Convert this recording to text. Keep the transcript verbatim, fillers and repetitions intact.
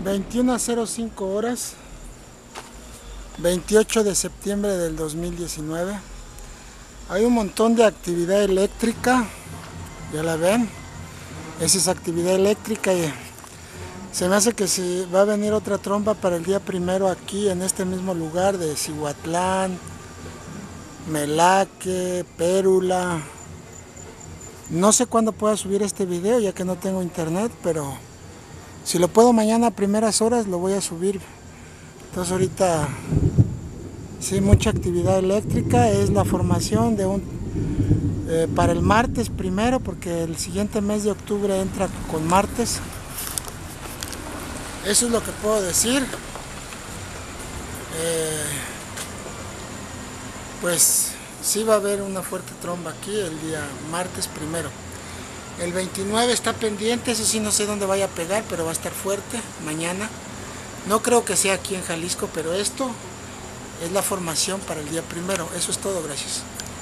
veintiuna cero cinco horas, veintiocho de septiembre del dos mil diecinueve. Hay un montón de actividad eléctrica, ya la ven, esa es actividad eléctrica y se me hace que si va a venir otra tromba para el día primero aquí en este mismo lugar de Cihuatlán, Melaque, Pérula. No sé cuándo pueda subir este video ya que no tengo internet, pero si lo puedo mañana a primeras horas lo voy a subir. Entonces ahorita sí, mucha actividad eléctrica, es la formación de un eh, para el martes primero, porque el siguiente mes de octubre entra con martes. Eso es lo que puedo decir. Eh, pues sí va a haber una fuerte tromba aquí el día martes primero. El veintinueve está pendiente, eso sí no sé dónde vaya a pegar, pero va a estar fuerte mañana. No creo que sea aquí en Jalisco, pero esto es la formación para el día primero. Eso es todo, gracias.